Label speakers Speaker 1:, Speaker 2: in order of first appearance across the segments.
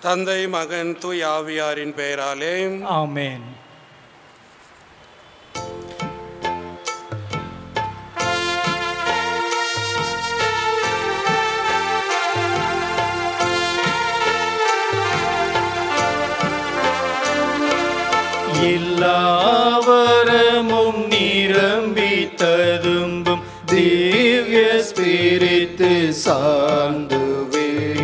Speaker 1: தந்தை, மகன், தூய் ஆவியாரின் பெயராலே
Speaker 2: ஆமென். எல்லாவரமும் நிரம்பி ததும்பும் திவ்ய ஸ்பிரித்து சார்ந்துவே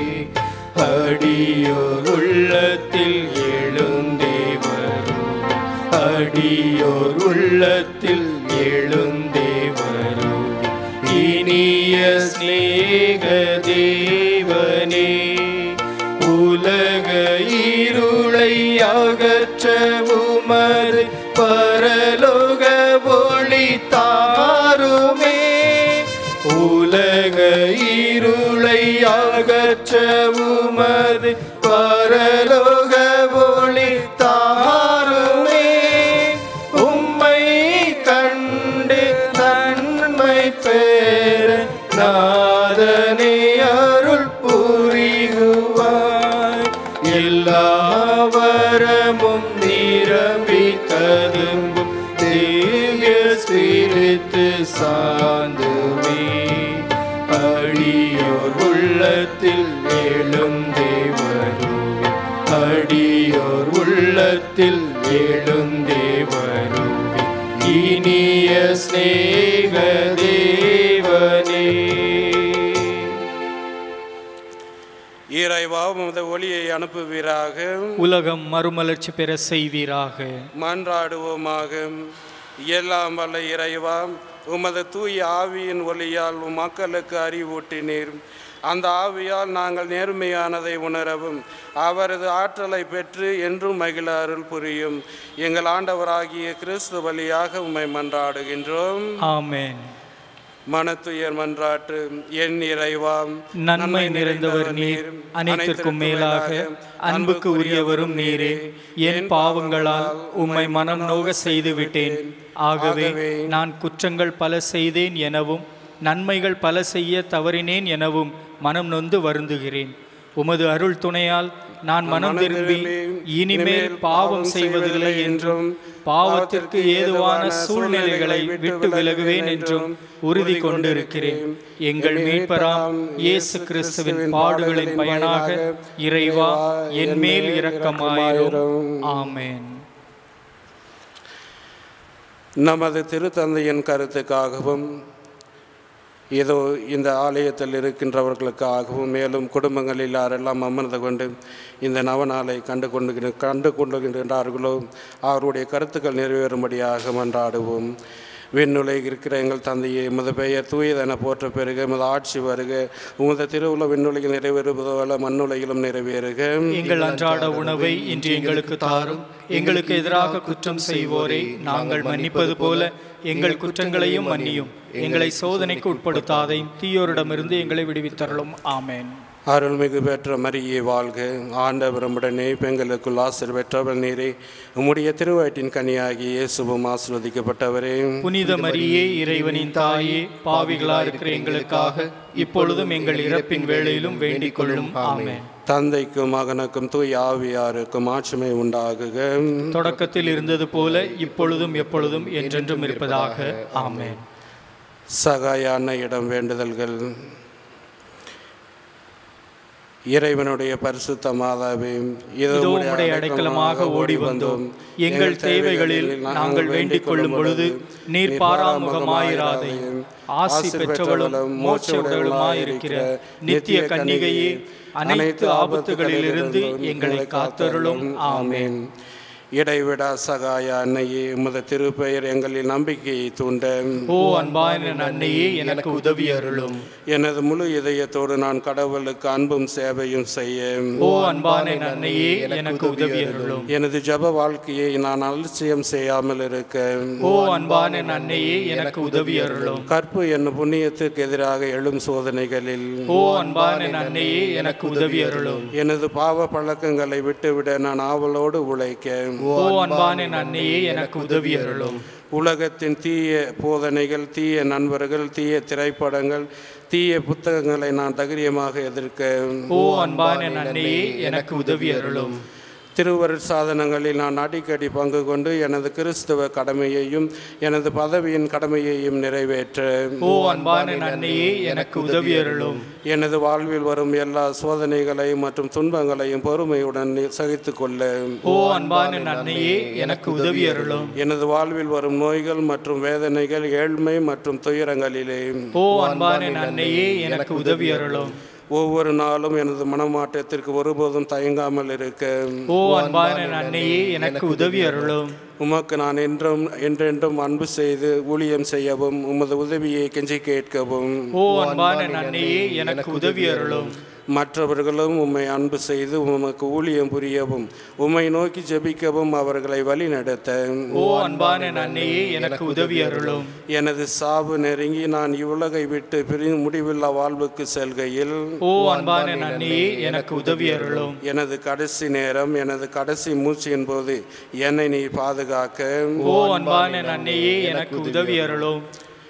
Speaker 2: அடியோர் உள்ளத்தில் எழுந்தே வரும், அடியோர் உள்ளத்தில் எழுந்தே வரும். இனிய ஸ்நேக தேவனே, உலக இருளை அகற்ற உமது பரலோக ஒளி தாருமே. உலக இருளை அகற்ற உமது பரலோக ஒளி தாருமே. உம்மை கண்டு நன்மை பெற நாதனே அருள் புரிகுவாய். எல்லாவரமும் நிரம்பி ததும்பும் திவ்ய ஸ்பிரித்து சார்ந்துமே அடியோர் உள்ளத்தில் எழுந்தே வருவே, அடியோர் உள்ளத்தில் எழுந்தே வருவே. இனிய ஸ்நேக தேவனே,
Speaker 1: இறைவா உமது ஒளியை அனுப்புவீராக,
Speaker 2: உலகம் மறுமலர்ச்சி பெற செய்வீராக.
Speaker 1: மன்றாடுவோமாக. எல்லாம் வல்ல இறைவா, உமது தூய ஆவியின் ஒளியால் மக்களுக்கு அறிவூட்டினீர். அந்த ஆவியால் நாங்கள் நேர்மையானதை உணரவும் அவரது ஆற்றலை பெற்று என்றும் மகிழ அருள் புரியும். எங்கள் ஆண்டவராகிய கிறிஸ்து வழியாக உம்மை மன்றாடுகின்றோம்.
Speaker 2: ஆமென்.
Speaker 1: மனத்துயர் மன்றாட்டு. என் இறைவா,
Speaker 2: நன்மை நிறைந்தவர் நீர், அனைத்திற்கும் மேலாக அன்புக்கு உரியவரும் நீரே. என் பாவங்களால் உம்மை மனம் நோக செய்து விட்டேன். ஆகவே நான் குற்றங்கள் பல செய்தேன் எனவும் நன்மைகள் பல செய்ய தவறினேன் எனவும் மனம் நொந்து வருந்துகிறேன். உமது அருள் துணையால் நான் மனம் திரும்பி இனிமேல் பாவம் செய்வதில்லை என்றும் பாவத்திற்கு ஏதுவான சூழ்நிலைகளை விட்டு விலகுவேன் என்றும் உறுதி கொண்டிருக்கிறேன். எங்கள் மீட்பராம் இயேசு கிறிஸ்துவின் பாடுகளின் பயனாக இறைவா என் மேல் இரக்கமாயிரும். ஆமென்.
Speaker 1: நமது திருத்தந்தையின் கருத்துக்காகவும் இதோ இந்த ஆலயத்தில் இருக்கின்றவர்களுக்காகவும் மேலும் குடும்பங்களில் யாரெல்லாம் அமர்ந்து கொண்டு இந்த நவநாளை கண்டு கொண்டுகின்றார்களோ அவருடைய கருத்துக்கள் நிறைவேறும்படியாக மன்றாடுவோம். விண்ணுலகில் இருக்கிற எங்கள் தந்தையே, உமது பெயர் தூயதென போற்ற பெருக, உமது ஆட்சி வருக, உமது திருவுள்ள விண்ணுலகில் நிறைவேறுவது போல மண்ணுலகிலும் நிறைவேறுக.
Speaker 2: எங்கள் அன்றாட உணவை இன்று எங்களுக்கு தாரும். எங்களுக்கு எதிராக குற்றம் செய்வோரை நாங்கள் மன்னிப்பது போல எங்கள் குற்றங்களையும் மன்னியும். எங்களை சோதனைக்கு உட்படுத்தாதையும் தீயோரிடமிருந்து எங்களை விடுவித்தருளும். ஆமென்.
Speaker 1: அருள்மிகு பெற்ற மரியே வாழ்க, ஆண்டவர் உம்முடனே, பெண்களுக்குள் ஆசீர் பெற்றவள் நீரே. உம்முடைய திருவயிற்றின் கனியாகிய இயேசுவும் ஆசீர்வதிக்கப்பட்டவரே.
Speaker 2: புனித மரியே, இறைவனின் தாயே, பாவிகளா இருக்கிற எங்களுக்காக இப்பொழுதும் எங்கள் இறப்பின் வேளையிலும் வேண்டிக் கொள்ளும். ஆமென்.
Speaker 1: தந்தைக்கும் மகனுக்கும் தூய் ஆவியாருக்கும் ஆட்சிமை உண்டாகுக.
Speaker 2: தொடக்கத்தில் இருந்தது போல இப்பொழுதும் எப்பொழுதும் என்றென்றும் இருப்பதாக. ஆமென்.
Speaker 1: சகாய அன்னையிடம் வேண்டுதல்கள். இறைவனுடைய பரிசுத்த மாதாவே, இதோ உம்முடைய அடைக்கலமாக ஓடி வந்தோம்.
Speaker 2: எங்கள் தேவைகளில் நாங்கள் வேண்டிக் கொள்ளும் பொழுது நீர் பாராமுகமாயிராதே. ஆசி பெற்றவளும் மோட்ச உடலுமாயிருக்கிற நித்திய கன்னிகையே, அனைத்து ஆபத்துகளிலிருந்து எங்களை காத்தருளும். ஆமென்.
Speaker 1: இடைவிடா சகாய அன்னையே, உமது திருப்பெயர் எங்களின் நம்பிக்கையை தூண்ட
Speaker 2: ஓ அன்பான அன்னையே, எனக்கு உதவி அருளும்.
Speaker 1: எனது முழு இதயத்தோடு நான் கடவுளுக்கு அன்பும் சேவையும் செய்ய
Speaker 2: ஓ அன்பான அன்னையே, எனக்கு உதவி அருளும்.
Speaker 1: எனது ஜப வாழ்க்கையை நான் அலட்சியம் செய்யாமல் இருக்க
Speaker 2: ஓ அன்பான அன்னையே, எனக்கு உதவி அருளும்.
Speaker 1: கற்பு என்னும் புண்ணியத்துக்கு எதிராக எழும் சோதனைகளில்
Speaker 2: ஓ அன்பான அன்னையே, எனக்கு உதவி அருளும்.
Speaker 1: எனது பாவ பழக்கங்களை விட்டுவிட நான் ஆவலோடு உழைக்க
Speaker 2: ஓ அன்பான அன்னையே, எனக்கு உதவி அருளும்.
Speaker 1: உலகத்தின் தீய போதனைகள், தீய நண்பர்கள், தீய திரைப்படங்கள், தீய புத்தகங்களை நான் தைரியமாக எதிர்க்க
Speaker 2: ஓ அன்பான அன்னையே எனக்கு உதவி அருளும்.
Speaker 1: திருவருட் சாதனங்களில் நான் அடிக்கடி பங்கு கொண்டு எனது கிறிஸ்துவ கடமையையும் எனது பதவியின் கடமையையும் நிறைவேற்ற
Speaker 2: ஓ அன்பான அன்னையே எனக்கு உதவி அருளும்.
Speaker 1: எனது வாழ்வில் வரும் எல்லா சோதனைகளையும் மற்றும் துன்பங்களையும் பொறுமையுடன் சகித்து கொள்ள
Speaker 2: ஓ அன்பான அன்னையே எனக்கு உதவி அருளும்.
Speaker 1: எனது வாழ்வில் வரும் நோய்கள் மற்றும் வேதனைகள், ஏழ்மை மற்றும் துயரங்களிலே
Speaker 2: ஓ அன்பான அன்னையே எனக்கு உதவி அருளும்.
Speaker 1: ஒவ்வொரு நாளும் எனது மனமாற்றத்திற்கு ஒருபோதும் தயங்காமல் இருக்க
Speaker 2: ஓ அன்பான அன்னையே எனக்கு உதவி அருளும்.
Speaker 1: உமக்கு நான் என்றென்றும் அன்பு செய்து ஊழியம் செய்யவும் உமது உதவியை கெஞ்சி கேட்கவும்
Speaker 2: ஓ அன்பான அன்னையே எனக்கு உதவி அருளும்.
Speaker 1: மற்றவர்களும் உம்மை அன்பு செய்து உமக்கு ஊழியம் புரியவும் உம்மை நோக்கி ஜெபிக்கவும் அவர்களை வழி நடத்த
Speaker 2: ஓ அன்பான அன்னையே எனக்கு உதவி அருளும்.
Speaker 1: எனது சாவு நெருங்கி நான் இவ்வுலகை விட்டு பிரிந்து முடிவில்லா வாழ்வுக்கு செல்கையில்
Speaker 2: ஓ அன்பான அன்னையே எனக்கு உதவி அருளும்.
Speaker 1: எனது கடைசி நேரம், எனது கடைசி மூச்சின் போது என்னை நீ பாதுகாக்க
Speaker 2: ஓ அன்பான அன்னையே எனக்கு உதவி அருளும்.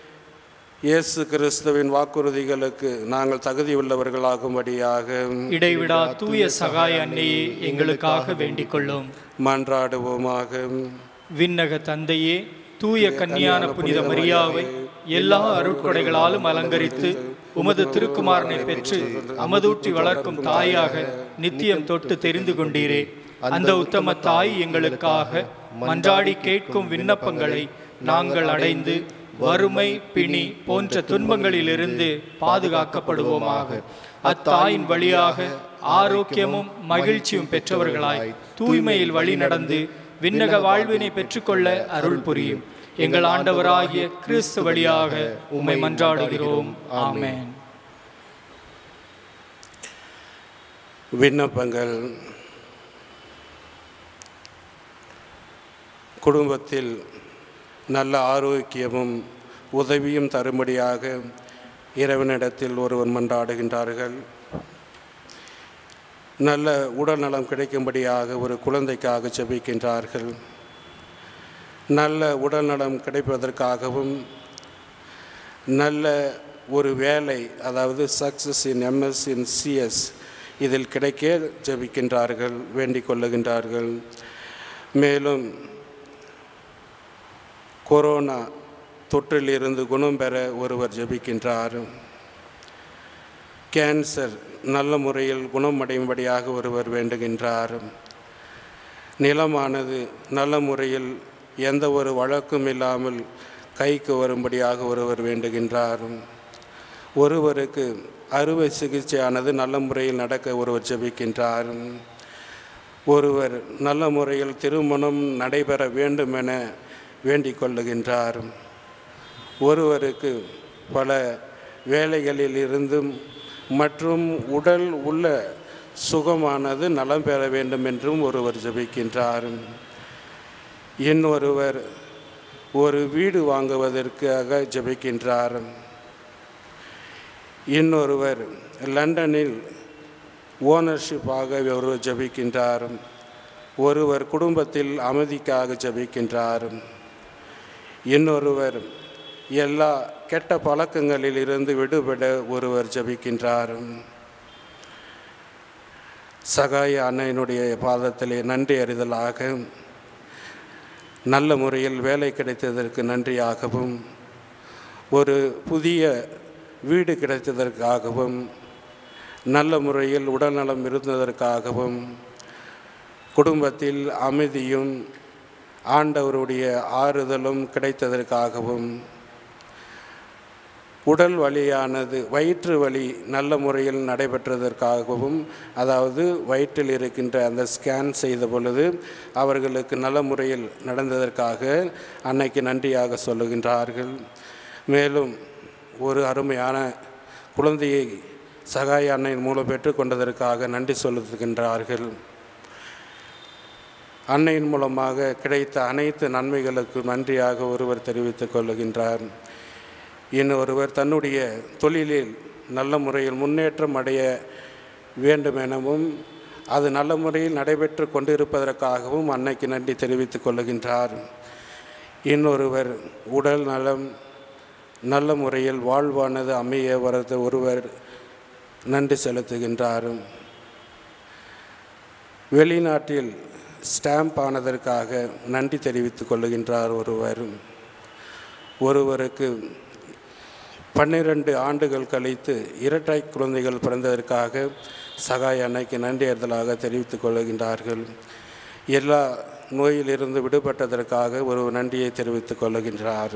Speaker 1: இயேசு கிறிஸ்துவின் வாக்குறுதிகளுக்கு நாங்கள் தகுதியுள்ளவர்களாகும்படியாக
Speaker 2: இடைவிடா தூய சகாய அன்னையே எங்களுக்காக வேண்டிக் கொள்ளும்.
Speaker 1: மன்றாடுவோமாக.
Speaker 2: விண்ணக தந்தையே, தூய கன்னியான புனித மரியாவை எல்லா அருட்கொடைகளாலும் அலங்கரித்து உமது திருக்குமாரனை பெற்று அமதூற்றி வளர்க்கும் தாயாக நித்தியம் தொட்டு தெரிந்து கொண்டீரே. அந்த உத்தம தாய் எங்களுக்காக மன்றாடி கேட்கும் விண்ணப்பங்களை நாங்கள் அடைந்து வறுமை, பிணி போன்ற துன்பங்களிலிருந்து பாதுகாக்கப்படுவோமாக. அத்தாயின் வழியாக ஆரோக்கியமும் மகிழ்ச்சியும் பெற்றவர்களாய் தூய்மையில் வழி நடந்து விண்ணக வாழ்வினை பெற்றுக்கொள்ள அருள் புரியும். எங்கள் ஆண்டவராகிய கிறிஸ்து வழியாக உம்மை மன்றாடுகிறோம். ஆமென்.
Speaker 1: விண்ணப்பங்கள். குடும்பத்தில் நல்ல ஆரோக்கியமும் உதவியும் தரும்படியாக இறைவனிடத்தில் ஒருவர் மன்றாடுகின்றார்கள். நல்ல உடல் நலம் கிடைக்கும்படியாக ஒரு குழந்தைக்காக ஜெபிக்கின்றார்கள். நல்ல உடல் நலம் கிடைப்பதற்காகவும் நல்ல ஒரு வேலை, அதாவது success in MS in CS இதில் கிடைக்க ஜெபிக்கின்றார்கள், வேண்டிக் கொள்ளுகின்றார்கள். மேலும் கொரோனா தொற்றிலிருந்து குணம் பெற ஒருவர் ஜெபிக்கின்றார். கேன்சர் நல்ல முறையில் குணமடையும்படியாக ஒருவர் வேண்டுகின்றார். நிலமானது நல்ல முறையில் எந்த ஒரு வழக்கும் இல்லாமல் கைக்கு வரும்படியாக ஒருவர் வேண்டுகின்றார். ஒருவருக்கு அறுவை சிகிச்சையானது நல்ல முறையில் நடக்க ஒருவர் ஜெபிக்கின்றார். ஒருவர் நல்ல முறையில் திருமணம் நடைபெற வேண்டும் என வேண்டிக் கொள்ளுகின்றார். ஒருவருக்கு பல வேலைகளில் இருந்தும் மற்றும் உடல் உள்ள சுகமானது நலம் பெற வேண்டும் என்றும் ஒருவர் ஜெபிக்கின்றார். இன்னொருவர் ஒரு வீடு வாங்குவதற்காக ஜெபிக்கின்றார். இன்னொருவர் லண்டனில் ஓனர்ஷிப்பாக ஒருவர் ஜெபிக்கின்றார். ஒருவர் குடும்பத்தில் அமைதிக்காக ஜெபிக்கின்றார். இன்னொருவர் எல்லா கெட்ட பழக்கங்களில் இருந்து விடுபட ஒருவர் ஜெபிக்கின்றார். சகாய அன்னையினுடைய பாதத்திலே நன்றி அறிதலாக, நல்ல முறையில் வேலை கிடைத்ததற்கு நன்றியாகவும், ஒரு புதிய வீடு கிடைத்ததற்காகவும், நல்ல முறையில் உடல்நலம் இருந்ததற்காகவும், குடும்பத்தில் அமைதியும் ஆண்டவருடைய ஆறுதலும் கிடைத்ததற்காகவும், உடல் வலியானது வயிற்று வலி நல்ல முறையில் நடைபெற்றதற்காகவும், அதாவது வயிற்றில் இருக்கின்ற அந்த ஸ்கேன் செய்த பொழுது அவர்களுக்கு நல்ல முறையில் நடந்ததற்காக அன்னைக்கு நன்றியாக சொல்லுகின்றார்கள். மேலும் ஒரு அருமையான குழந்தையை சகாய அன்னையின் மூலம் பெற்றுக்கொண்டதற்காக நன்றி சொல்லுகின்றார்கள். அன்னையின் மூலமாக கிடைத்த அனைத்து நன்மைகளுக்கு நன்றியாக ஒருவர் தெரிவித்துக் கொள்ளுகின்றார். இன்னொருவர் தன்னுடைய தொழிலில் நல்ல முறையில் முன்னேற்றம் அடைய வேண்டும் எனவும் அது நல்ல முறையில் நடைபெற்று கொண்டிருப்பதற்காகவும் அன்னைக்கு நன்றி தெரிவித்துக் கொள்ளுகின்றார். இன்னொருவர் உடல் நலம் நல்ல முறையில் வாழ்வானது அமைய வரது ஒருவர் நன்றி செலுத்துகின்றார். வெளிநாட்டில் ஸ்டாம்ப் ஆனதற்காக நன்றி தெரிவித்துக் கொள்ளுகின்றார் ஒருவருக்கு 12 ஆண்டுகள் கழித்து இரட்டை குழந்தைகள் பிறந்ததற்காக சகாய அன்னைக்கு நன்றி அறிதலாக தெரிவித்துக் கொள்ளுகின்றார்கள். எல்லா நோயிலிருந்து விடுபட்டதற்காக ஒரு நன்றியை தெரிவித்துக் கொள்ளுகின்றார்.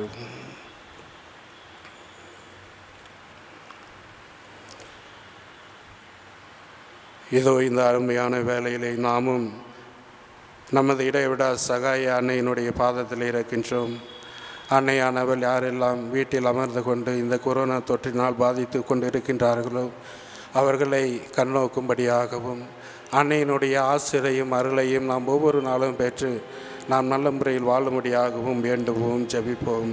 Speaker 1: இதோ இந்த அருமையான வேளையிலே நாமும் நமது இடைவிடா சகாய அன்னையினுடைய பாதத்தில் இருக்கின்றோம். அன்னையானவள் யாரெல்லாம் வீட்டில் அமர்ந்து கொண்டு இந்த கொரோனா தொற்றினால் பாதித்து கொண்டு இருக்கின்றார்களோ அவர்களை கண்ணோக்கும்படியாகவும் அன்னையினுடைய ஆசிரியையும் அருளையும் நாம் ஒவ்வொரு நாளும் பெற்று நாம் நல்ல முறையில் வாழும்படியாகவும் வேண்டுவோம், ஜெபிப்போம்.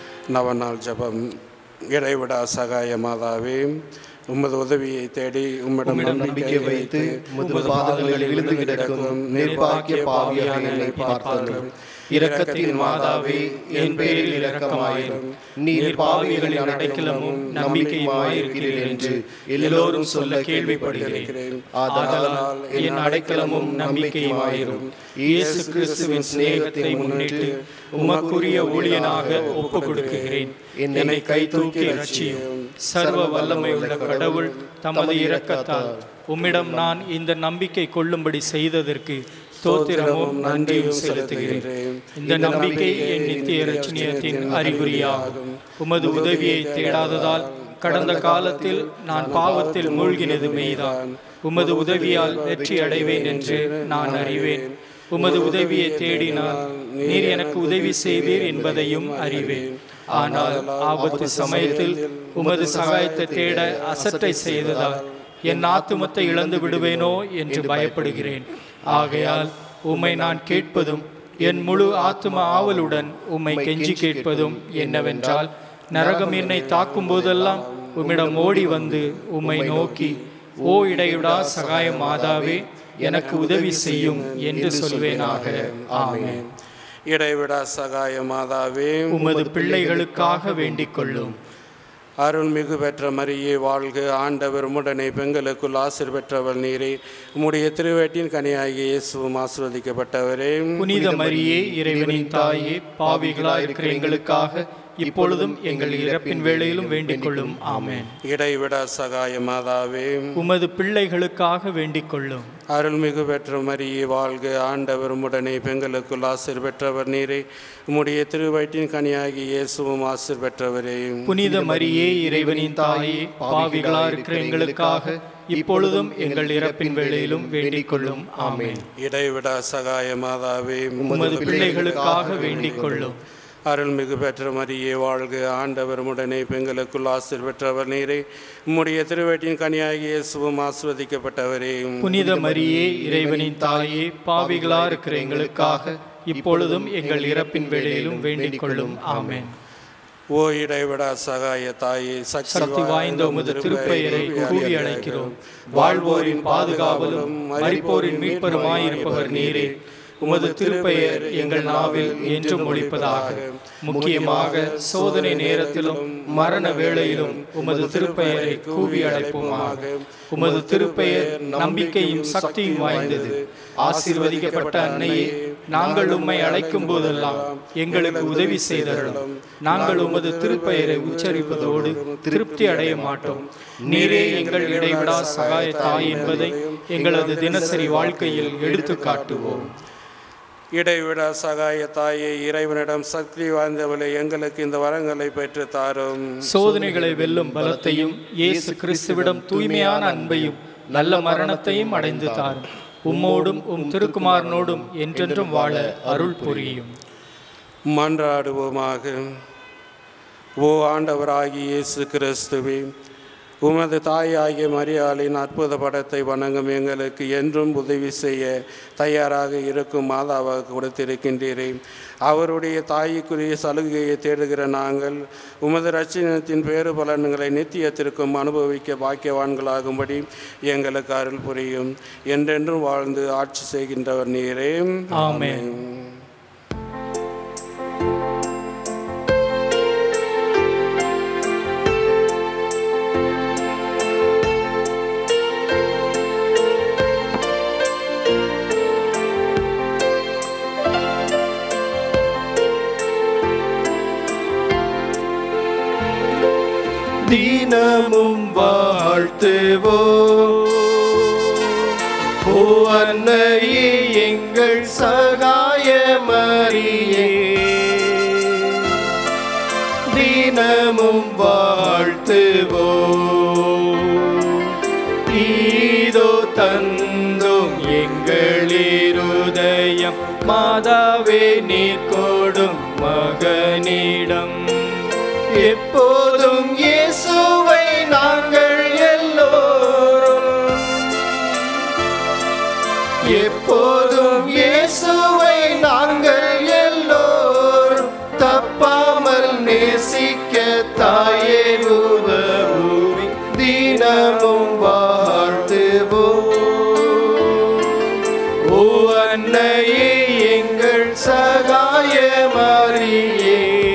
Speaker 1: நவநாள் ஜெபம். இடைவிடா சகாய மாதாவே, உமது உதவியை தேடி உம்மிடம் நம்பிக்கை வைத்து உமது பாதங்களில் விழுந்து கிடக்கும் நிர்பாக்கிய பாவியான என்னை பார்த்தருளும். இரக்கத்தின் மாதாவே, என் பேரில் இரக்கமாயிரும். நீர் பாவிகளின் அடைக்கலமும் நம்பிக்கையுமாயிருக்கிறீர் என்று எல்லோரும் சொல்ல கேள்விப்படுகிறேன். ஆதலால் என் அடைக்கலமும் நம்பிக்கையுமாயிரும். இயேசு கிறிஸ்துவின் சிநேகத்தை முன்னிட்டு உமக்குரிய ஊழியனாக ஒப்புக் கொடுக்கிறேன். என்னை கை தூக்கி ரட்சியும். சர்வ வல்லமை உள்ள கடவுள் தமது இரக்கத்தால் உம்மிடம் நான் இந்த நம்பிக்கை கொள்ளும்படி செய்ததற்கு ஸ்தோத்திரமும் நன்றியும் செலுத்துகிறேன். இந்த நம்பிக்கை என் நித்திய இரட்சணியத்தின் அறிகுறியாகும். உமது உதவியை தேடாததால் கடந்த காலத்தில் நான் பாவத்தில் மூழ்கினது மெய்தான். உமது உதவியால் வெற்றி அடைவேன் என்று நான் அறிவேன். உமது உதவியை தேடினால் நீர் எனக்கு உதவி செய்வீர் என்பதையும் அறிவேன். ஆனால் ஆபத்து சமயத்தில் உமது சகாயத்தை தேட அசட்டை செய்ததால் என் ஆத்துமத்தை இழந்து விடுவேனோ என்று பயப்படுகிறேன். ஆகையால் உம்மை நான் கேட்பதும் என் முழு ஆத்தும ஆவலுடன் உம்மை கெஞ்சி கேட்பதும் என்னவென்றால், நரகம் என்னை தாக்கும் போதெல்லாம் உம்மிடம் ஓடி வந்து உம்மை நோக்கி, ஓ இடையுடா சகாய மாதாவே, எனக்கு உதவி செய்யும் என்று சொல்வேனாக. ஆமென். இடைவிடா சகாய மாதாவே,
Speaker 2: உமது பிள்ளைகளுக்காக வேண்டிக் கொள்ளும்.
Speaker 1: அருள்மிகு பெற்ற மரியே வாழ்க. ஆண்டவர் உம்முடனே பெண்களுக்குள் ஆசீர் பெற்றவள் நீரே. உம்முடைய திருவயிற்றின் கனியாகிய இயேசுவும் ஆசீர்வதிக்கப்பட்டவரே.
Speaker 2: புனித மரியே, இறைவனின் தாயே, பாவிகளாய் இருக்கிற எங்களுக்காக இப்பொழுதும் எங்கள் இறப்பின் வேளையிலும் வேண்டிக் கொள்ளும். ஆமென்.
Speaker 1: இடைவிடா சகாய மாதாவே,
Speaker 2: உமது பிள்ளைகளுக்காக வேண்டிக் கொள்ளும்.
Speaker 1: அருள்மிகு பெற்ற மரியே வாழ்க. ஆண்டவர் உம்முடனே பெண்களுக்குள் ஆசீர் பெற்றவர் நீரே. உம்முடைய திருவயிற்றின் கனியாகிய இயேசுவும் ஆசீர் பெற்றவரே.
Speaker 2: புனித மரியே, இறைவனின் தாயே, பாவிகளாய் இருக்கிற எங்களுக்காக இப்பொழுதும் எங்கள் இறப்பின் வேளையிலும் வேண்டிக் கொள்ளும். ஆமென்.
Speaker 1: இடைவிடா சகாய மாதாவே,
Speaker 2: உமது பிள்ளைகளுக்காக வேண்டிக் கொள்ளும்.
Speaker 1: அருள்மிகு பெற்ற மரியே வாழ்க. ஆண்டவர் உம்முடனே பெண்களுக்குள் ஆசீர் பெற்றவர் நீரே. உம்முடைய திருவயிற்றின் கனியாகிய இயேசுவும் ஆசீர்வதிக்கப்பட்டவரே.
Speaker 2: புனித மரியே, இறைவனின் தாயே, பாவிகளாய் இருக்கிற எங்களுக்காக இப்பொழுதும் எங்கள் இறப்பின் வேளையிலும் வேண்டிக் கொள்ளும். ஆமென்.
Speaker 1: ஓ இடைவிடா சகாய தாயே,
Speaker 2: சக்தி வாய்ந்த உமது திருப்பெயரை கூவி அழைக்கிறோம். வாழ்வோரின் பாதுகாவலும் மரிப்போரின் மீட்பருமாயிருப்பவர் நீரே. உமது திருப்பெயர் எங்கள் நாவில் என்றும் ஒலிப்பதாக. முக்கியமாக சோதனை நேரத்திலும் மரண வேளையிலும் உமது திருப்பெயரை கூவி அழைப்போமாக. உமது திருப்பெயர் நம்பிக்கையும் சக்தியும் வாய்ந்தது. ஆசீர்வதிக்கப்பட்ட அன்னையே, நாங்கள் உம்மை அழைக்கும் போதெல்லாம் எங்களுக்கு உதவி செய்தருளும். நாங்கள் உமது திருப்பெயரை உச்சரிப்பதோடு திருப்தி அடைய மாட்டோம். நீரே எங்கள் இடைவிடா சகாய தாய் என்பதை எங்களது தினசரி வாழ்க்கையில் எடுத்து காட்டுவோம்.
Speaker 1: இடைவிடா சகாய தாயே, இறைவனிடம் சக்தி வாய்ந்தவளை எங்களுக்கு இந்த வரங்களை பெற்று தாரும்.
Speaker 2: சோதனைகளை வெல்லும் பலத்தையும் இயேசு கிறிஸ்துவிடம் தூய்மையான அன்பையும் நல்ல மரணத்தையும் அடைந்து தாரும். உம்மோடும் உம் திருக்குமாரனோடும் என்றென்றும் வாழ அருள் புரியும்.
Speaker 1: மன்றாடுவோமாக. ஓ ஆண்டவராகிய இயேசு கிறிஸ்துவே, உமது தாயாகிய மரியாளின் அற்புத படத்தை வணங்கும் எங்களுக்கு என்றும் உதவி செய்ய தயாராக இருக்கும் மாதாவாக கொடுத்திருக்கின்றீரே. அவருடைய தாய்க்குரிய சலுகையை தேடுகிற நாங்கள் உமது இரட்சணியத்தின் பேறு பலன்களை நித்தியத்திற்கும் அனுபவிக்க பாக்கியவான்களாகும்படி எங்களுக்கு அருள் புரியும். என்றென்றும் வாழ்ந்து ஆட்சி செய்கின்றவர் நீரே.
Speaker 2: ஆமென்.
Speaker 3: தினமும் வாழ்த்துவோம். ஓ அன்னையே எங்கள் சகாய மரியே, தினமும் வாழ்த்துவோம். ஈதோ தந்தும் எங்கள் இருதயம் மாதாவே நீர் கொடும் மகனிடம், எப்போதும் இயேசுவை நாங்கள் எல்லோரும், எப்போதும் இயேசுவை நாங்கள் எல்லோரும் தப்பாமல் நேசிக்க தாயே உதவுவி, தினமும் வாழ்த்துவோம். ஓ அன்னையே எங்கள் சகாய மரியே,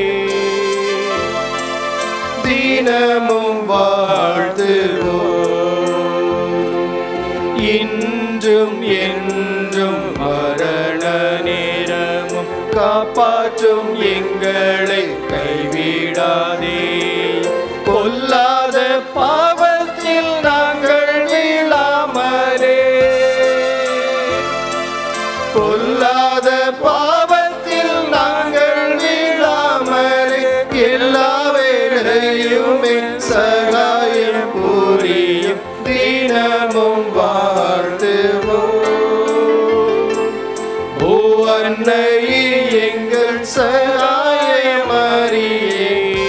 Speaker 3: தினமும் வாழ்த்துவோம். இன்றும் என்றும் மரண நேரமும் காப்பாற்றும் எங்களை கைவிடாதே. பொல்லாத பாவத்தில் நாங்கள் வீழாமலே, பொல்லாத பாவத்தில் நாங்கள் வீழாமலே, எல்லா வேளையுமே சகாயம் புரியும், தினமும் வாழ்த்துவோம். ஓ அன்னையே எங்கள் சகாய மரியே,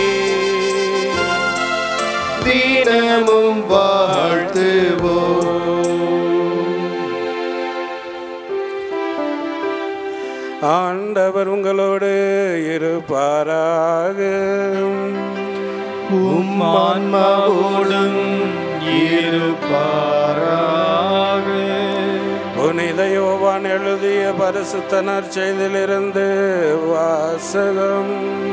Speaker 3: தினமும் வாழ்த்துவோம்.
Speaker 1: ஆண்டவர் உங்களோடு இருப்பாராக.
Speaker 3: உம் ஆன்மாவோடும் இருப்பாராக.
Speaker 1: புனித யோவான் எழுதிய பரிசுத்த நற்செய்தியிலிருந்து வாசகம்.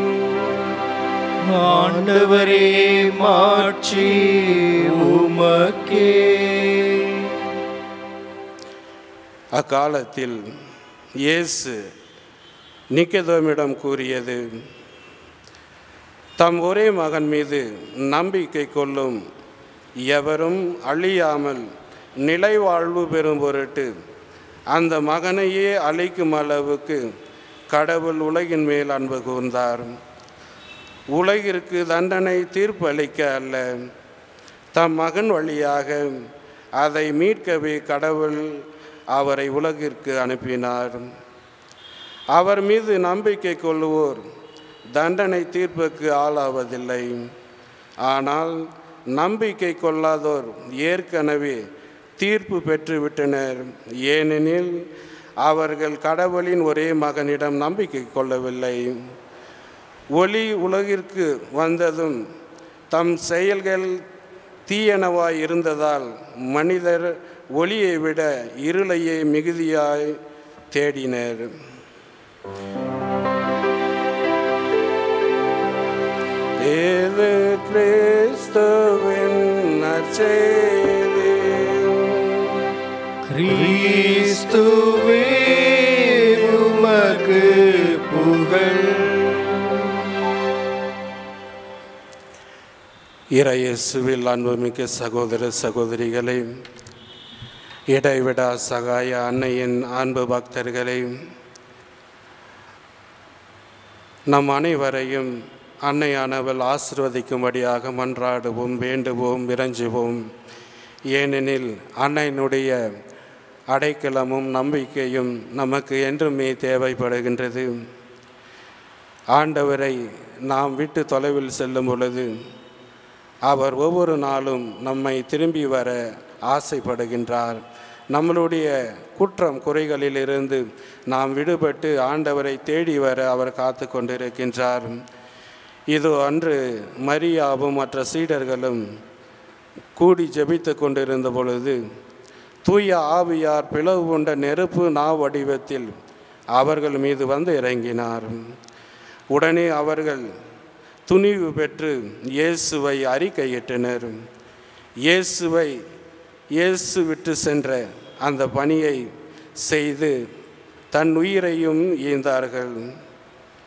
Speaker 3: ஆண்டவரே மாட்சி உமக்கே.
Speaker 1: அக்காலத்தில் இயேசு நிக்கதோமிடம் கூறியது, தம் ஒரே மகன் மீது நம்பிக்கை கொள்ளும் எவரும் அழியாமல் நிலை வாழ்வு பெறும் பொருட்டு அந்த மகனையே அழிக்கும் அளவுக்கு கடவுள் உலகின் மேல் அன்பு கூர்ந்தார். உலகிற்கு தண்டனை தீர்ப்பு அளிக்க அல்ல, தம் மகன் வழியாக அதை மீட்கவே கடவுள் அவரை உலகிற்கு அனுப்பினார். அவர் மீது நம்பிக்கை கொள்ளுவோர் தண்டனை தீர்ப்புக்கு ஆளாவதில்லை. ஆனால் நம்பிக்கை கொள்ளாதோர் ஏற்கனவே தீர்ப்பு பெற்றுவிட்டனர். ஏனெனில் அவர்கள் கடவுளின் ஒரே மகனிடம் நம்பிக்கை கொள்ளவில்லை. ஒளி உலகிற்கு வந்ததும் தம் செயல்கள் தீயனவாய் இருந்ததால் மனிதர் ஒளியை விட இருளையே மிகுதியாய் தேடினர். இது கிறிஸ்துவின் நற்செய்தி.
Speaker 3: கிறிஸ்துவே உமக்கு புகழ்.
Speaker 1: இறையேசுவில் அன்புமிக்க சகோதர சகோதரிகளை, இடைவிடா சகாய அன்னையின் அன்பு பக்தர்களை, நம் அனைவரையும் அன்னையானவள் ஆசிர்வதிக்கும்படியாக மன்றாடுவோம், வேண்டுவோம், இறைஞ்சுவோம். ஏனெனில் அன்னையினுடைய அடைக்கலமும் நம்பிக்கையும் நமக்கு என்றுமே தேவைப்படுகின்றது. ஆண்டவரை நாம் விட்டு தொலைவில் செல்லும் பொழுது அவர் ஒவ்வொரு நாளும் நம்மை திரும்பி வர ஆசைப்படுகின்றார். நம்மளுடைய குற்றம் குறைகளிலிருந்து நாம் விடுபட்டு ஆண்டவரை தேடி வர அவர் காத்து கொண்டிருக்கின்றார். இது அன்று மரியாவும் மற்ற சீடர்களும் கூடி ஜெபித்து கொண்டிருந்த பொழுது தூய ஆவியார் பிளவு கொண்ட நெருப்பு வடிவத்தில் அவர்கள் மீது வந்து இறங்கினார். உடனே அவர்கள் துணிவு பெற்று இயேசுவை அறிக்கையிட்டனர். இயேசு விட்டு சென்ற அந்த பணியை செய்து தன் உயிரையும் ஈந்தார்கள்.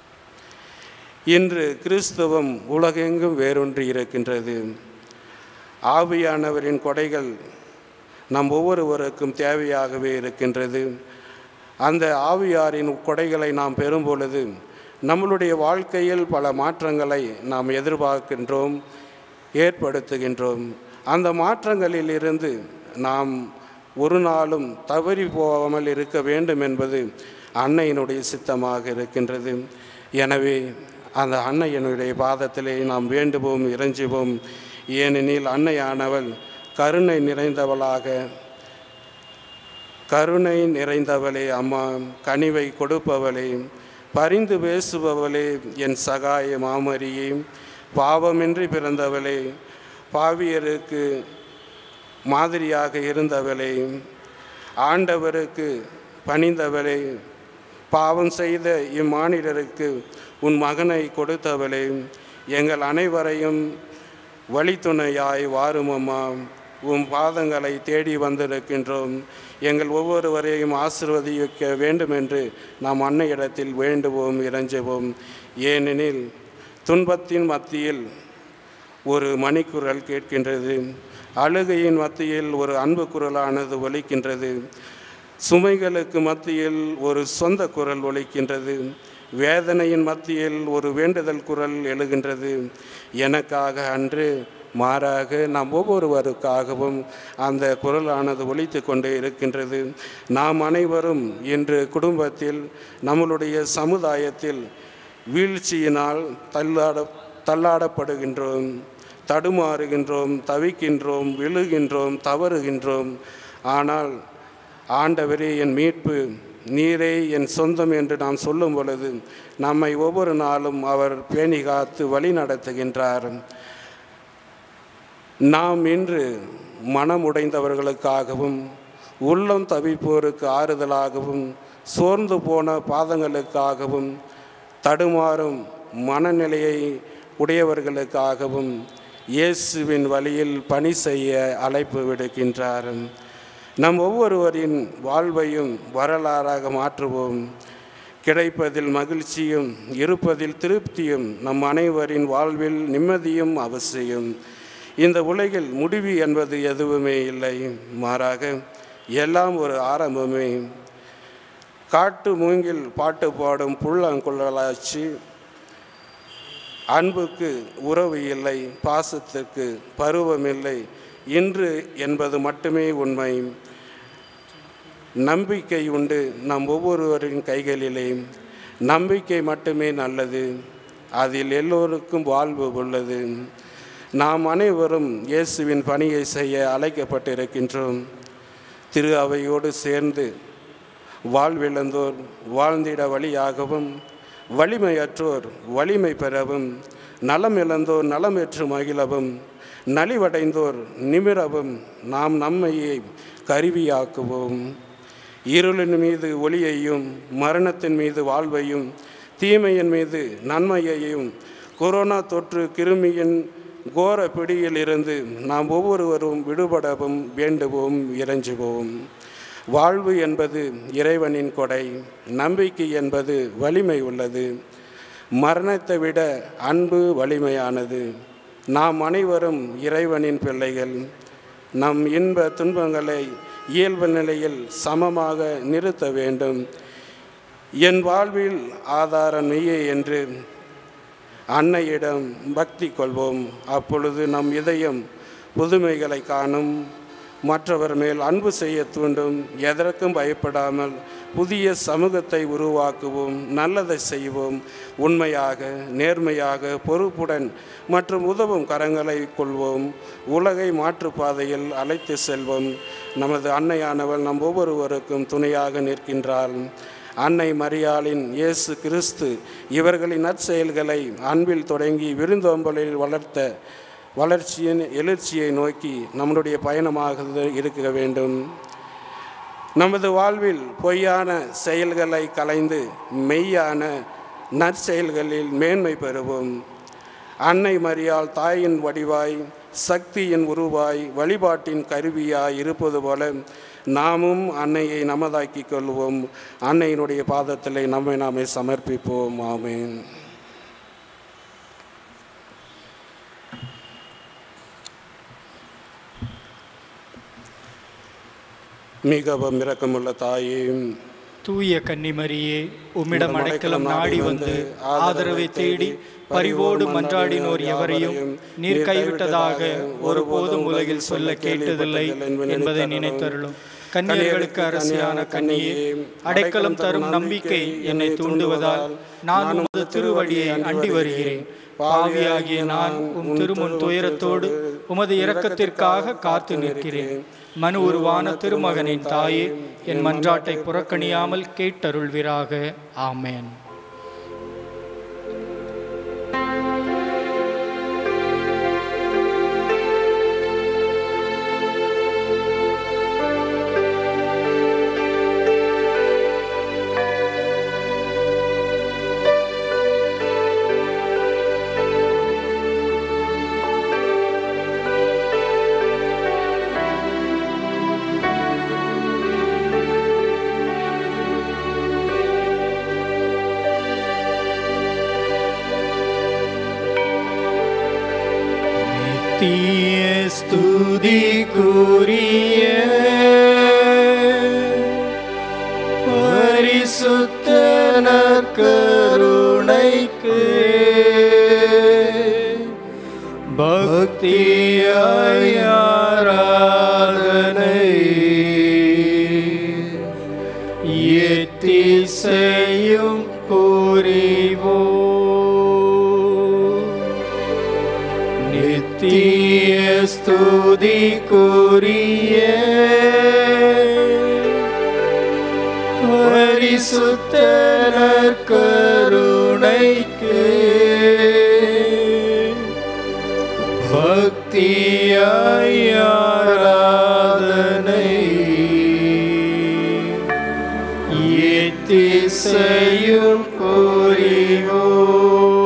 Speaker 1: இன்று கிறிஸ்தவம் உலகெங்கும் வேரூன்றி இருக்கின்றது. ஆவியானவரின் கொடைகள் நம் ஒவ்வொருவருக்கும் தேவையாகவே இருக்கின்றது. அந்த ஆவியாரின் கொடைகளை நாம் பெறும் பொழுது நம்மளுடைய வாழ்க்கையில் பல மாற்றங்களை நாம் எதிர்பார்க்கின்றோம், ஏற்படுத்துகின்றோம். அந்த மாற்றங்களில் இருந்து நாம் ஒரு நாளும் தவறி போகாமல் இருக்க வேண்டும் என்பது அன்னையினுடைய சித்தமாக இருக்கின்றது. எனவே அந்த அன்னையினுடைய பாதத்திலே நாம் வேண்டுவோம், இறைஞ்சுவோம். ஏனெனில் அன்னையானவள் கருணை நிறைந்தவளே அம்மா, கனிவை கொடுப்பவளே, பரிந்து பேசுபவளே, என் சகாய மாமரியே, பாவமின்றி பிறந்தவளே, பாவியருக்கு மாதிரியாக இருந்தவளே, ஆண்டவருக்கு பணிந்தவளே, பாவம் செய்த இம்மானிடருக்கு உன் மகனை கொடுத்தவளே, எங்கள் அனைவரையும் வழித்துணையாய் வாரும் அம்மா. உன் பாதங்களை தேடி வந்திருக்கின்றோம். எங்கள் ஒவ்வொருவரையும் ஆசீர்வதிக்க வேண்டும் என்று நாம் அன்னையிடத்தில் வேண்டுவோம், இறைஞ்சுவோம். ஏனெனில் துன்பத்தின் மத்தியில் ஒரு மணிக்குரல் கேட்கின்றது, அழுகையின் மத்தியில் ஒரு அன்பு குரலானது ஒலிக்கின்றது, சுமைகளுக்கு மத்தியில் ஒரு சொந்த குரல் ஒலிக்கின்றது, வேதனையின் மத்தியில் ஒரு வேண்டுதல் குரல் எழுகின்றது. எனக்காக அன்று மாறாக நாம் ஒவ்வொருவருக்காகவும் அந்த குரலானது ஒலித்து கொண்டே இருக்கின்றது. நாம் அனைவரும் இன்று குடும்பத்தில், நம்மளுடைய சமுதாயத்தில் வீழ்ச்சியினால் தள்ளாடப்படுகின்றோம், தடுமாறுகின்றோம், தவிக்கின்றோம், விழுகின்றோம், தவறுகின்றோம். ஆனால் ஆண்டவரே என் மீட்பு, நீரே என் சொந்தம் என்று நாம் சொல்லும் பொழுது நம்மை ஒவ்வொரு நாளும் அவர் பேணி காத்து வழி நடத்துகின்றார். நாம் இன்று மனமுடைந்தவர்களுக்காகவும், உள்ளம் தவிப்போருக்கு ஆறுதலாகவும், சோர்ந்து போன பாதங்களுக்காகவும், தடுமாறும் மனநிலையை உடையவர்களுக்காகவும் இயேசுவின் வழியில் பணி செய்ய அழைப்பு விடுக்கின்றார். நம் ஒவ்வொருவரின் வாழ்வையும் வரலாறாக மாற்றுவோம். கிடைப்பதில் மகிழ்ச்சியும் இருப்பதில் திருப்தியும் நம் அனைவரின் வாழ்வில் நிம்மதியும் அவசியம். இந்த உலகில் முடிவு என்பது எதுவுமே இல்லை, மாறாக எல்லாம் ஒரு ஆரம்பமே. காட்டு மூங்கில் பாட்டு பாடும் புல்லாங்குழலாச்சி, அன்புக்கு உறவு இல்லை, பாசத்துக்கு பருவமில்லை, இன்று என்பது மட்டுமே உண்மை. நம்பிக்கை உண்டு நம் ஒவ்வொருவரின் கைகளிலே. நம்பிக்கை மட்டுமே நல்லது, அதில் எல்லோருக்கும் வாழ்வு உள்ளது. நாம் அனைவரும் இயேசுவின் பணியை செய்ய அழைக்கப்பட்டிருக்கின்றோம். திரு அவையோடு சேர்ந்து வாழ்விழந்தோர் வாழ்ந்திட வழியாகவும், வலிமையற்றோர் வலிமை பெறவும், நலம் இழந்தோர் நலமேற்று மகிழவும், நலிவடைந்தோர் நிமிரவும் நாம் நம்மையே கருவியாக்குவோம். இருளின் மீது ஒளியையும், மரணத்தின் மீது வாழ்வையும், தீமையின் மீது நன்மையையும், கொரோனா தொற்று கிருமியின் கோர பிடியில் இருந்து நாம் ஒவ்வொருவரும் விடுபடவும் வேண்டுவோம், இறைஞ்சுவோம். வாழ்வு என்பது இறைவனின் கொடை, நம்பிக்கை என்பது வலிமை உள்ளது. மரணத்தை விட அன்பு வலிமையானது. நாம் அனைவரும் இறைவனின் பிள்ளைகள். நம் இன்ப துன்பங்களை இயல்பு நிலையில் சமமாக நிறுத்த வேண்டும். என் வாழ்வில் ஆதாரம் நீயே என்று அன்னையிடம் பக்தி கொள்வோம். அப்பொழுது நம் இதயம் புதுமைகளை காணும், மற்றவர் மேல் அன்பு செய்ய தூண்டும். எதற்கும் பயப்படாமல் புதிய சமூகத்தை உருவாக்குவோம், நல்லதை செய்வோம். உண்மையாக, நேர்மையாக, பொறுப்புடன் மற்றும் உதவும் கரங்களை கொள்வோம். உலகை மாற்றுப்பாதையில் அழைத்து செல்வோம். நமது அன்னையானவள் நம் ஒவ்வொருவருக்கும் துணையாக நிற்கின்றாள். அன்னை மரியாளின் இயேசு கிறிஸ்து இவர்களின் நற்செயல்களை அன்பில் தொடங்கி விருந்தோம்பலில் வளர்த்த வளர்ச்சியின் எழுச்சியை நோக்கி நம்முடைய பயணமாக இருக்க வேண்டும். நமது வாழ்வில் பொய்யான செயல்களை களைந்து மெய்யான நற்செயல்களில் மேன்மை பெறுவோம். அன்னை மரியாள் தாயின் வடிவாய், சக்தியின் உருவாய், வழிபாட்டின் கருவியாய் இருப்பது போல நாமும் அன்னையை நமதாக்கி கொள்வோம். அன்னையினுடைய பாதத்திலே நம்மை நாமே சமர்ப்பிப்போம். ஆமென். மிகவும் இரக்கமுள்ள தாயே,
Speaker 2: தூய கன்னிமரியே, உம்மிடம் அடைக்கலம் நாடி வந்து ஆதரவை தேடி பரிவோடு மன்றாடினோர் எவரையும் நீர் கைவிட்டதாக ஒருபோதும் உலகில் சொல்ல கேட்டதில்லை என்பதை நினைத்தருளும். கன்னியர்களுக்கு அரசியான கன்னியே, அடைக்கலம் தரும் நம்பிக்கை என்னை தூண்டுவதால் நான் உமது திருவடியை அண்டி வருகிறேன். பாவியாகிய நான் உம் திருமுன் துயரத்தோடு உமது இரக்கத்திற்காக காத்து நிற்கிறேன். மனு உருவான திருமகனின் தாயே, என் மன்றாட்டை புறக்கணியாமல் கேட்டருள்வீராக. ஆமேன்.
Speaker 3: ஸ்துதிக்குரிய பரிசுத்த நற்கருணைக்கு பக்தியாய் ஆராதனை எத்திசையும் புரிவோம். நித்திய ஸ்துதிக்குரிய பரிசுத்த நற்கருணைக்கு பக்தியாய் ஆராதனை எத்திசையும் புரிவோம்.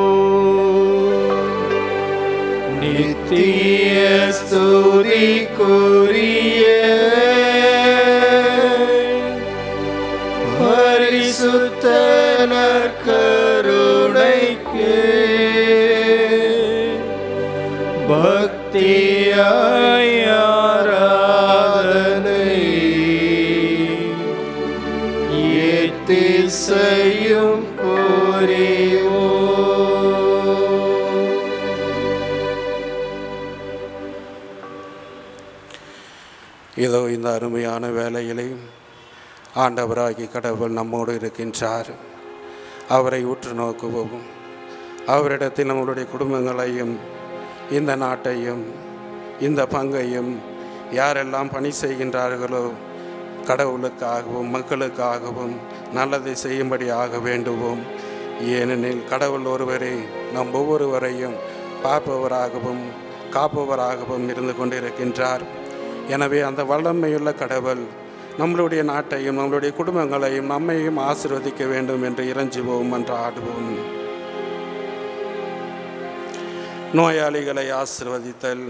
Speaker 3: நித்திய ஸ்துதிக்குரிய பரிசுத்த நற்கருணைக்கு பக்தியாய் ஆராதனை எத்திசையும் புரிவோம்.
Speaker 1: இதோ இந்த அருமையான வேளையிலே ஆண்டவராகி கடவுள் நம்மோடு இருக்கின்றார். அவரை உற்று நோக்குவோம். அவரிடத்தில் நம்மளுடைய குடும்பங்களையும் இந்த நாட்டையும் இந்த பங்கையும் யாரெல்லாம் பணி செய்கின்றார்களோ கடவுளுக்காகவும் மக்களுக்காகவும் நல்லதை செய்யும்படியாக வேண்டுவோம். ஏனெனில் கடவுள் ஒருவரே நம் ஒவ்வொருவரையும் பார்ப்பவராகவும் காப்பவராகவும் இருந்து கொண்டிருக்கின்றார். எனவே அந்த வல்லமையுள்ள கடவுள் நம்மளுடைய நாட்டையும் நம்மளுடைய குடும்பங்களையும் நம்மையும் ஆசீர்வதிக்க வேண்டும் என்று இறைஞ்சுவோம் என்று ஆடுவோம். நோயாளிகளை ஆசீர்வதித்தல்.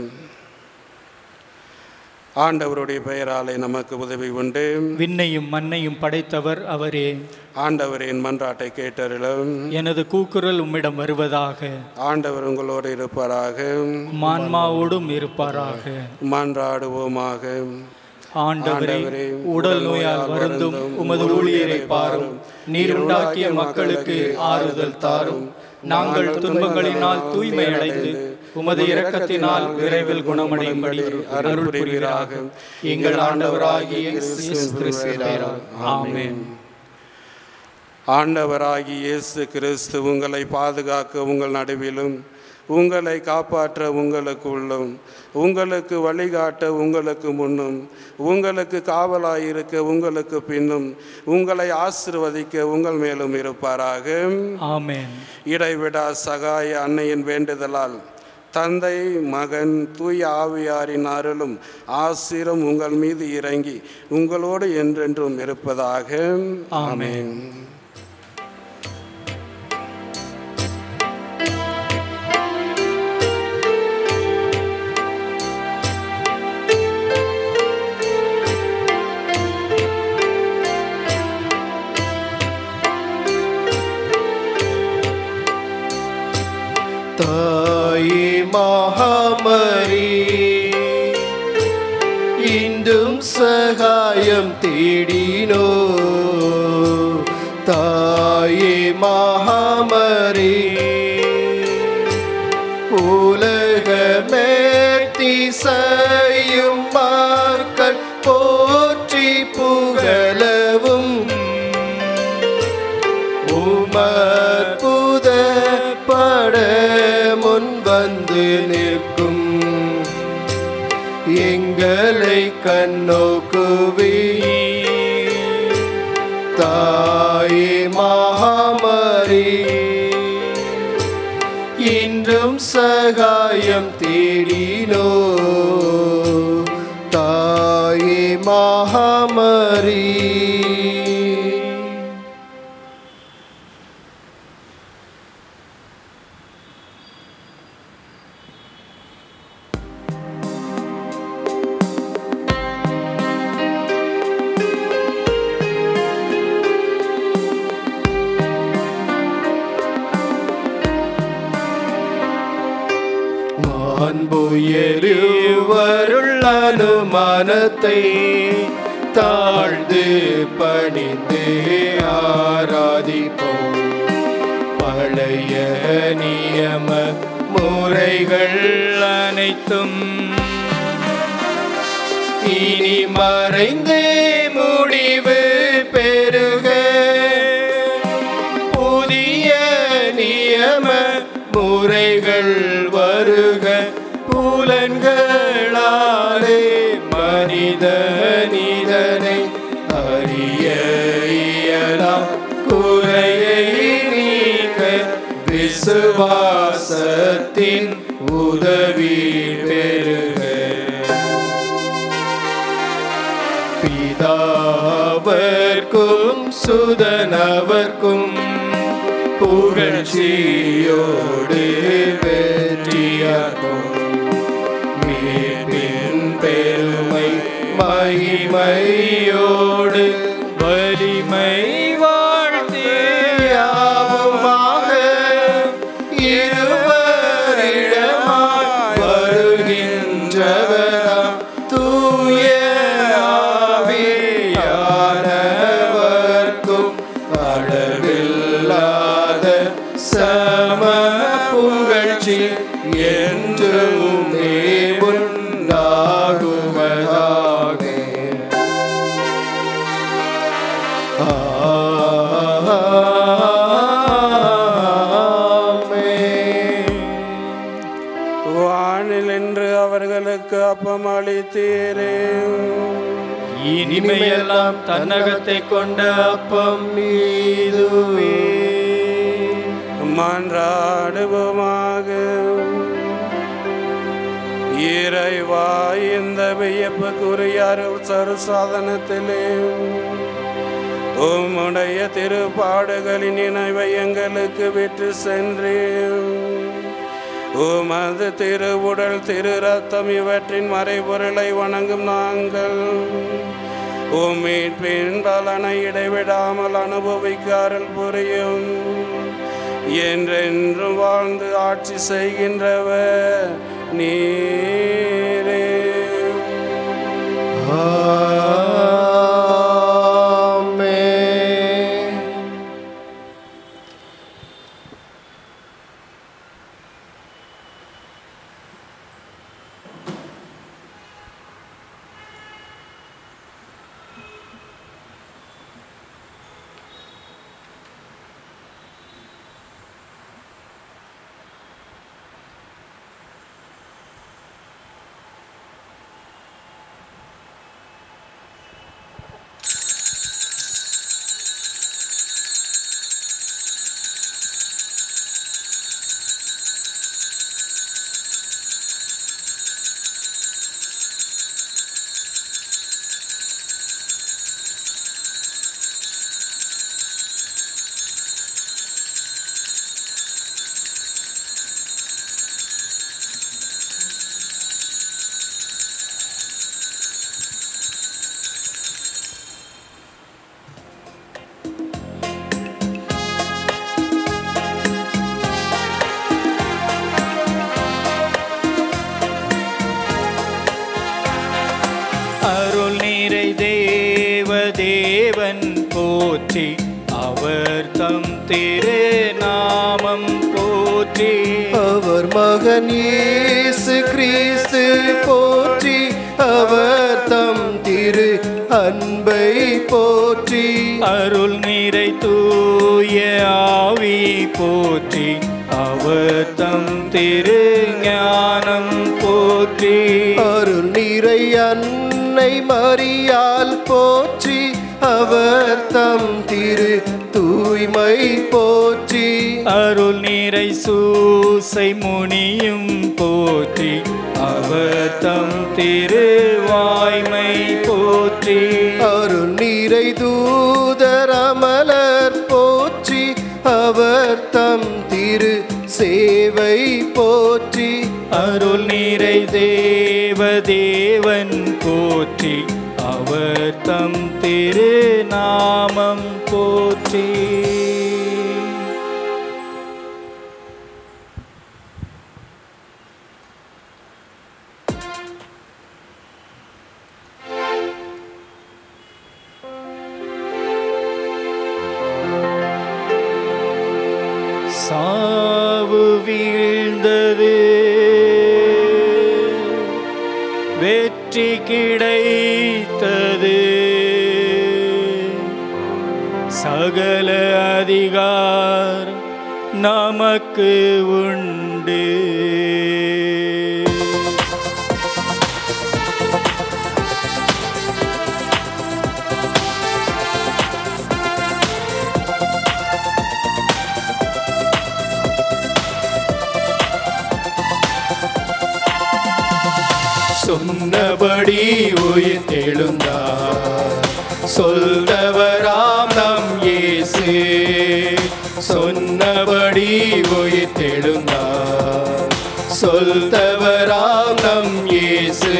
Speaker 1: ஆண்டவருடைய பெயராலே நமக்கு உதவி உண்டு.
Speaker 2: விண்ணையும் மண்ணையும் படைத்தவர் அவரே.
Speaker 1: ஆண்டவரின் மன்றாட்டை கேட்டருளும்.
Speaker 2: எனது கூக்குரல் உம்மிடம் வருவதாக.
Speaker 1: ஆண்டவர் உங்களோடு இருப்பாராக.
Speaker 2: மான்மாவோடும் இருப்பாராக.
Speaker 1: மன்றாடுவோமாக.
Speaker 2: ஆண்டவரே, உடல் நோயால் வருந்தும் உமது ஊழியரை பாரும். நீர் உண்டாக்கிய மக்களுக்கு ஆறுதல் தாரும். நாங்கள் துன்பங்களினால் தூய்மை அடைந்து உமது இரக்கத்தினால் விரைவில் குணமடையும்படி அருள் புரிவீராக. எங்கள் ஆண்டவராகிய இயேசு கிறிஸ்துவின் பெயரால். ஆமென்.
Speaker 1: ஆண்டவராகிய இயேசு கிறிஸ்து உங்களை பாதுகாக்க உங்கள் நடுவிலும், உங்களை காப்பாற்ற உங்களுக்குள்ளும், உங்களுக்கு வழிகாட்ட உங்களுக்கு முன்னும், உங்களுக்கு காவலாயிருக்க உங்களுக்கு பின்னும், உங்களை ஆசீர்வதிக்க உங்கள் மேலும் இருப்பாராக.
Speaker 2: ஆமென்.
Speaker 1: இடைவிடா சகாய அன்னையின் வேண்டுதலால் தந்தை, மகன், தூய ஆவியாரின் அருளும் ஆசீரும் உங்கள் மீது இறங்கி உங்களோடு என்றென்றும் இருப்பதாக. ஆமென்.
Speaker 3: தாயே மகாமரி, இந்த இன்றும் சகாயம் தேடினோ தாயே மகாமரி உலகமேத்திசையும் மக்கள் போற்றி புகழவும் உமற்புத பட முன் வந்து நிற்கும் எங்களை கண்ணோக்குவி தாயே மகாமரி இன்றும் சகாயம் தேடினோ தாயே மகாமரி அன்புயருவருள் அனுமானத்தை தாழ்ந்து பணிந்து ஆராதிப்போம் பழைய நியம முறைகள்
Speaker 2: அனைத்தும்
Speaker 3: இனி மறைந்தே முடிவு பெறுக புதிய நியம முறைகள் வருக புலன்களாலே மனிதனை அறிய இயலாம் குறையை நீக்க விசுவாசத்தின் உதவி பெறுக பிதாவர்க்கும் சுதனவர்க்கும் புகழ்ச்சியோடு வெற்றியாகும் மீட்பின் பெருமை மகிமையோடு
Speaker 2: வலிமை
Speaker 3: வாழ்த்தியாவுமாக இருவரிடமாய் வருகின்றவராம் தூய ஆவியானவர்க்கும் அளவில்லாத சம புகழ்ச்சி என்றுமே உண்டாகுவதாக. ஆமென்.
Speaker 1: வானில் என்று அவர்களுக்கு அப்பம் அளித்தீரே,
Speaker 2: இனிமையெல்லாம் தன்னகத்தை கொண்ட அப்பம்
Speaker 3: இதுவே
Speaker 1: மன்றாடுவோமாக. இறைவா, இந்த வியப்புக்குரிய சாதனத்திலே உம்முடைய திருப்பாடுகளின் நினைவை எங்களுக்கு விட்டு சென்றேன். உமது திருவுடல் திரு ரத்தம் இவற்றின் மறைபொருளை வணங்கும் நாங்கள் உம்மீட்பின் பலனை இடைவிடாமல் அனுபவிக்க அருள் புரியும். என்றென்றும் வாழ்ந்து ஆட்சி செய்கின்றவர் நீரே.
Speaker 3: ஆமென்.
Speaker 2: அருள் நிறை தேவ தேவன் போற்றி, அவர் தம் திரு நாமம் போற்றி.
Speaker 3: அவர் மகன் இயேசு கிறிஸ்து போற்றி, அவர் தம் திரு அன்பை போற்றி.
Speaker 2: அருள் நிறை தூய ஆவி போற்றி, அவர் தம் திரு ஞானம் போற்றி.
Speaker 3: அருள் நிறை அன்னை மரியாள் போற்றி, அவர் தம் திரு தூய்மை போற்றி.
Speaker 2: அருள் நிறை சூசை முனியும் போற்றி, அவர் தம் திரு வாய்மை போற்றி.
Speaker 3: அருள் நிறை தூதரமலர் போற்றி, அவர் தம் திரு சேவை போற்றி.
Speaker 2: அருள் நிறை தேவ தேவன் போற்றி, அவர் தம் திரு நாமம் போற்றி. சாவு வீழ்ந்தது, வெற்றி கிடைத்தது, சகல அதிகார் நமக்கு உண்டு.
Speaker 3: சொன்னபடி உயிர்த்தெழுந்தார், சொல்தவராம் நம் இயேசு. சொன்னபடி உயிர்த்தெழுந்தார், சொல்தவராம் நம் இயேசு.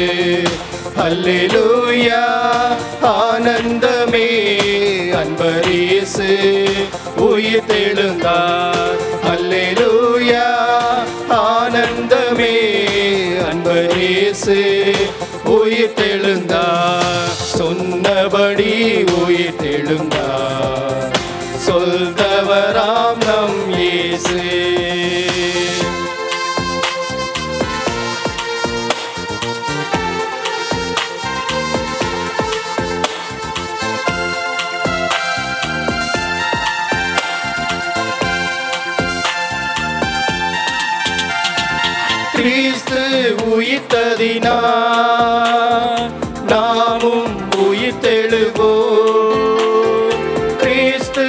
Speaker 3: அல்லேலூயா ஆனந்தமே அன்பரேசு உயிர்த்தெழுந்தார். அல்லேலூயா ஆனந்தமே அன்பரேசு உயிர்த்தெழுந்தார். சொன்னபடி உயிர்த்தெழுந்தார், சொல்தவராம் நம் இயேசு. கிறிஸ்து உயிர்த்ததினார் நாமும் உயிர்த்தெழுவோம். கிறிஸ்து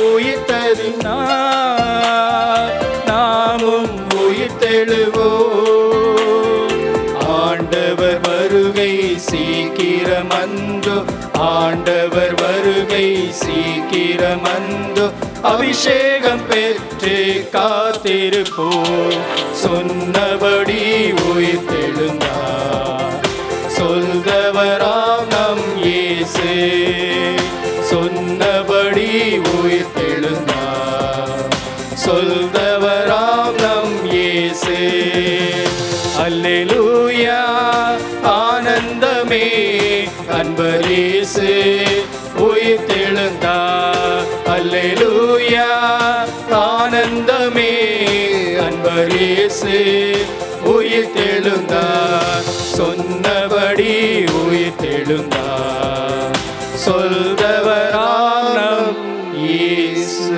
Speaker 3: உயிர்த்ததினார் நாமும் உயிர்த்தெழுவோம். ஆண்டவர் வருகை சீக்கிரமன்றோ, ஆண்டவர் வருகை சீக்கிரமன்றோ. அபிஷேகம் பெற்று காத்திருப்போம். சொன்னபடி உயிர்த்தெழுந்தார், சொல்தவராம் நம் இயேசு. சொன்னபடி உயிர்த்தெழுந்தார், சொல்தவராம் நம் இயேசு. அல்லேலூயா ஆனந்தமே அன்பரேசு உயிர்த்தெழுந்தார். அல்லேலூயா ஆனந்தமே அன்பரேசு உயிர்த்தெழுந்தார். சொன்னபடி உயிர்த்தெழுந்தார், சொல்தவராம் நம் இயேசு.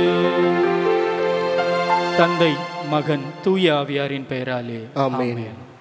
Speaker 2: தந்தை, மகன், தூய ஆவியாரின் பெயராலே
Speaker 3: ஆமென்.
Speaker 2: ஆமென்.